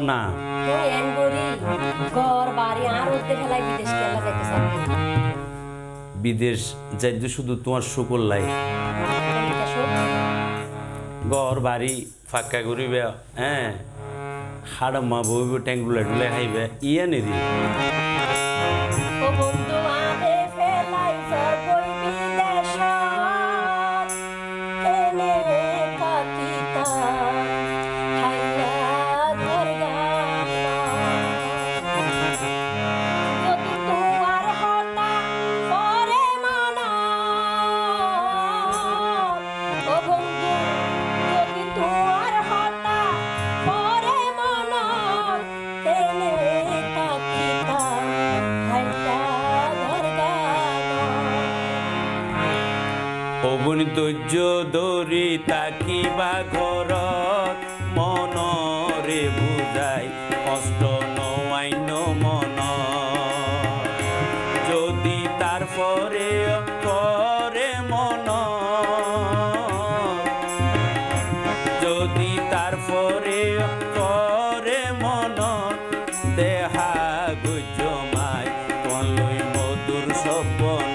না তুই এন করি ঘর বাড়ি আর উঠতে ফেলাই বিদেশ কেলা যাইতে চাই বিদেশ যাইতে শুধু তোমার শুকর লাই ঘর বাড়ি ফাঁকা করিবে হ্যাঁ হাড় মা বইবে ট্যাঙ্গুলা ডুলে খাইবে ইয়া নেরি ও বন্ধু আদে ফেলাই তোর বই বিদেশ এনে কাকিতা হাইয়া ধরগা যদি তুয়ার হতা পরে মানা ও বন্ধু যদি তুয়ার হতা পরে মানা তেনে কাকিতা হাইয়া ধরগা অগুনি ধৈর্য ধরি তাকিবা ঘৰত মনৰে বুজাই কষ্ট নৱাইন মন যদি তাৰ পৰে কৰে মন যদি তাৰ পৰে কৰে মন দেহা গুজমাই তলৈ মধুৰ সপন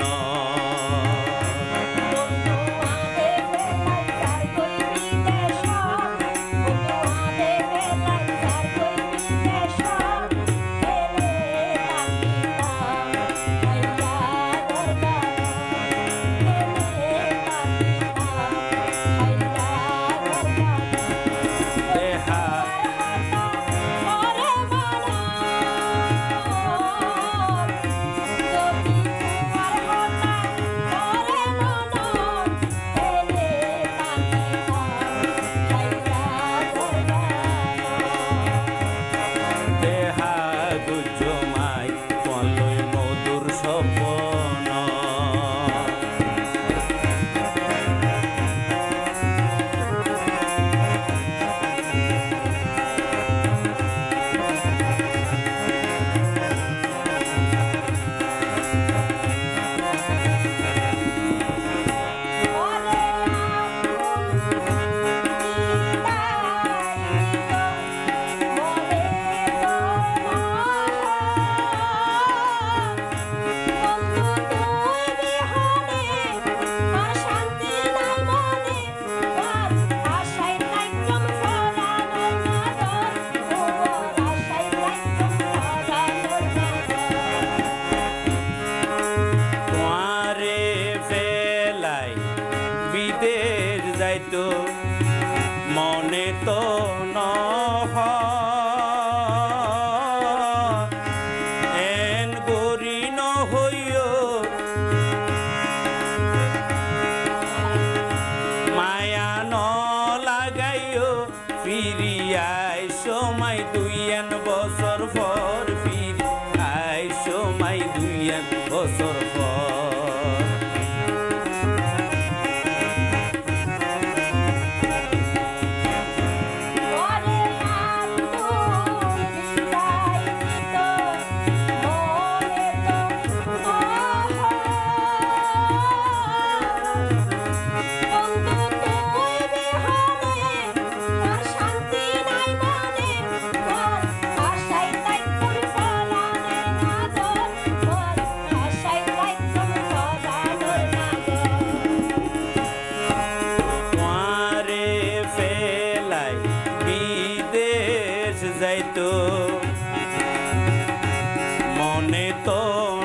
বিদেশ যাইতো মনে তো এন গরি নহইও মায়া ন লাগাইও ফিরিয়াই সময় 2 বছর পর ফিরিয়াই সময় 2 বছর পর যাইতো মনে তো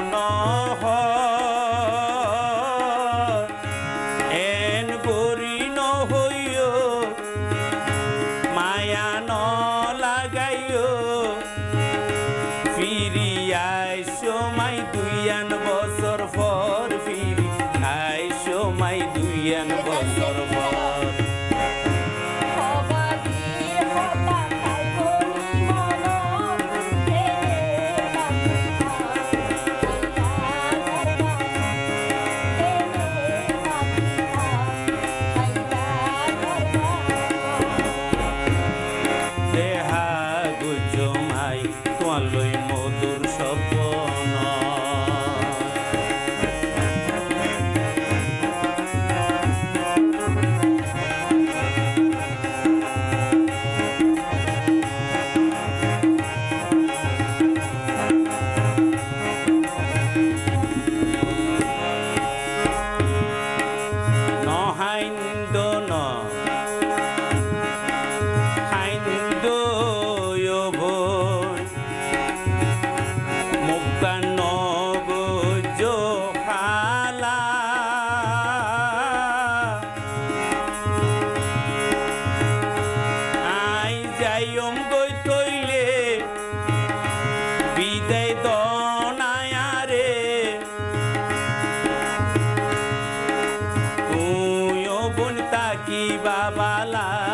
এন গরি নহইও মায়া ন লাগাইও ফিরিয়াই সময় 2 বছর পর ফিরিয়াই সময় 2 বছর পর হবাগি হতা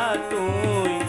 তুই